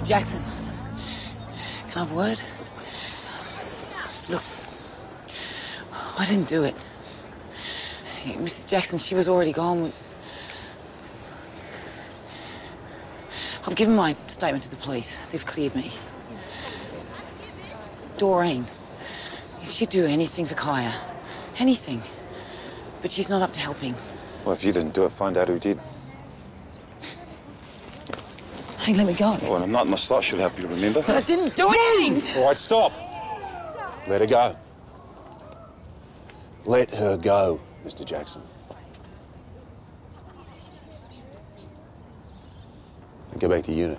Mr. Jackson, can I have a word? Look, I didn't do it. Mrs. Jackson, she was already gone. I've given my statement to the police. They've cleared me. Doreen, she'd do anything for Kaya. Anything. But she's not up to helping. Well, if you didn't do it, find out who did. Hey, let me go. Well, a nut in the slot should help you, remember? But I didn't do anything! All right, stop. Let her go. Let her go, Mr. Jackson. And go back to unit.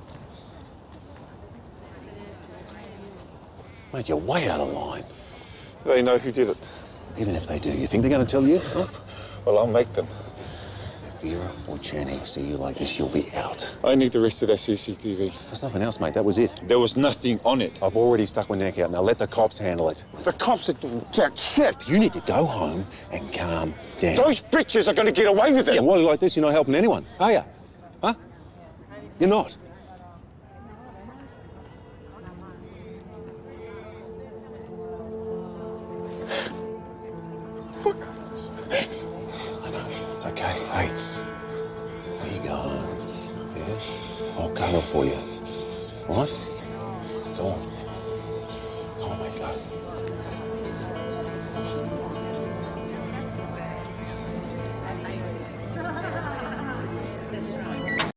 Mate, you're way out of line. They know who did it. Even if they do, you think they're going to tell you? Huh? Well, I'll make them. If Vera or Channing see you like this, you'll be out. I need the rest of that CCTV. There's nothing else, mate. That was it. There was nothing on it. I've already stuck my neck out. Now let the cops handle it. The cops are doing jack shit. You need to go home and calm down. Those bitches are going to get away with it. Yeah, well, like this, you're not helping anyone, are you? Huh? You're not. Fuck. I know. It's okay. Hey, where you going? Yeah? I'll cover for you. All right? Go on. Go on, mate, go.